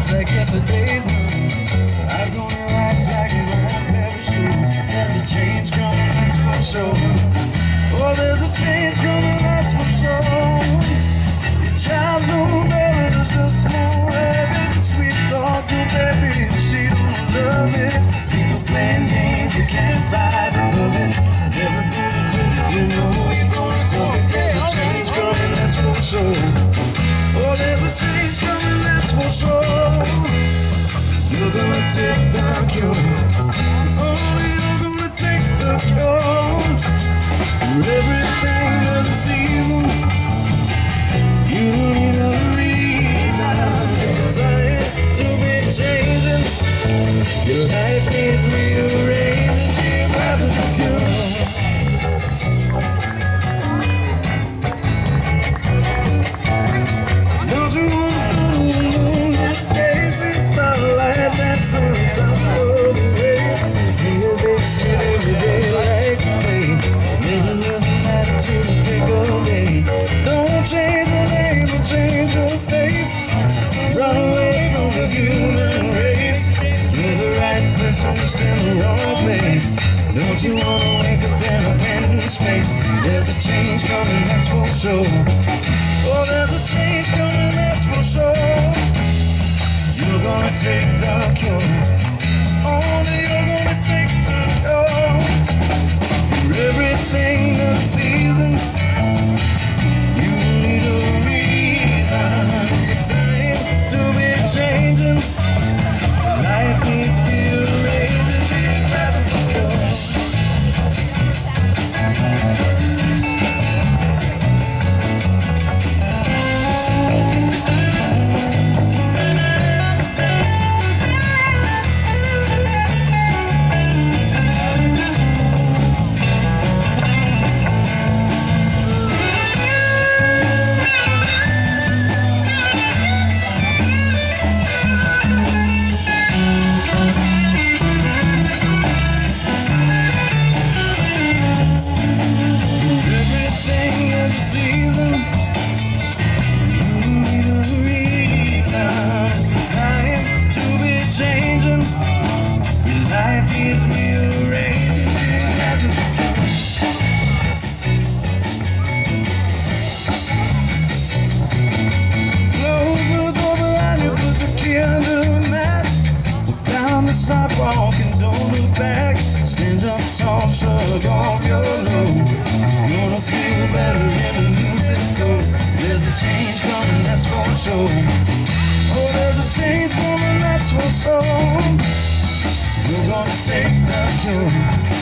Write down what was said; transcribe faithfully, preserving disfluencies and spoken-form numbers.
just like yesterday's news. I've grown in life like an old pair of shoes. There's a change coming, that's for sure. Oh, there's a change coming, that's for sure. Your child knew baby, there's just no rabbit. Sweet talking baby, she don't love it. People playing games, you can't rise above it. Never did it with it, you know you're gonna talk it. There's a change coming, that's for sure. Oh, there's a change coming, that's for sure. You're gonna take the cure. Oh, you're gonna take the cure. For everything there's a season. You need a reason. It's time to be changing. Your life needs rearranging. Geographical cure. Don't you want to know that daisy starlight that's on top of the waves? Feel this shit every day like me. Never looking at it till the break of day. Don't change your name, don't change your face. Run away from the human race. You're the right person, just in the wrong place. Don't you wanna wake up in a random space? There's a change coming, that's for sure. Oh, there's a change coming, that's for sure. You're gonna take the cure. Only you're gonna take the cure. For everything the season, you need a reason. It's a time to be changing. Life needs rearranging. Geographical cure. Sidewalk and don't look back. Stand up tall, shrug off your load. You're gonna feel better when the music goes. There's a change coming, that's for sure. Oh, there's a change coming, that's for sure. You're gonna take the cure.